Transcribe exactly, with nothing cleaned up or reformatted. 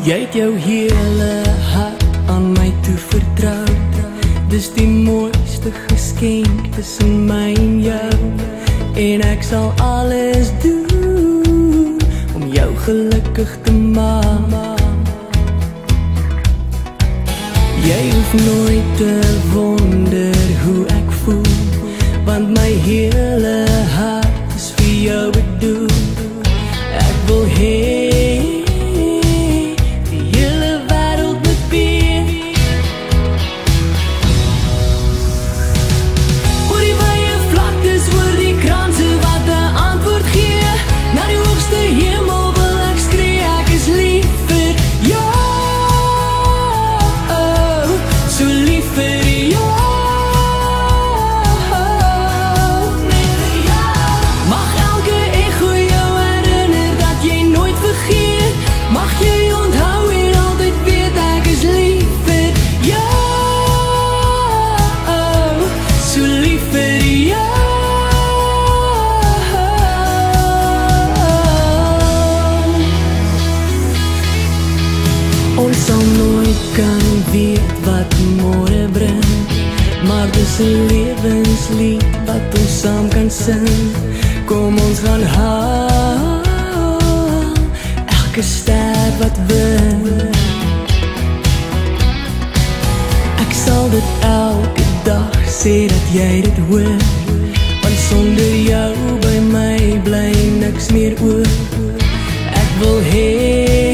Jy het jou hele hart aan my toe vertrou. Dis die mooiste geskenk tussen my en jou. En ek sal alles doen om jou gelukkig te maak. Jy hoef nooit te wonder hoe ek voel, want my hele hart is vir jou bedoel. Ek wil hê die hele wêreld moet weet. Oor die wye vlaktes, oor die kranse wat 'n antwoord gee. Na die hoogste hemel wil ek skree, ek is lief vir jou. So lief vir jou. Mag elke echo jou herinner dat jy nooit vergeet. Mag jy onthou en altyd weet ek is lief vir jou. So lief vir jou. Ons sal nooit kan weet wat môre bring, maar dis 'n lewenslied wat ons saam kan sing. Kom ons gaan haal elke ster wat wen. Ek sal dit elke dag sê dat jy dit hoor, want sonder jou by my bly niks meer oor. Ek wil hê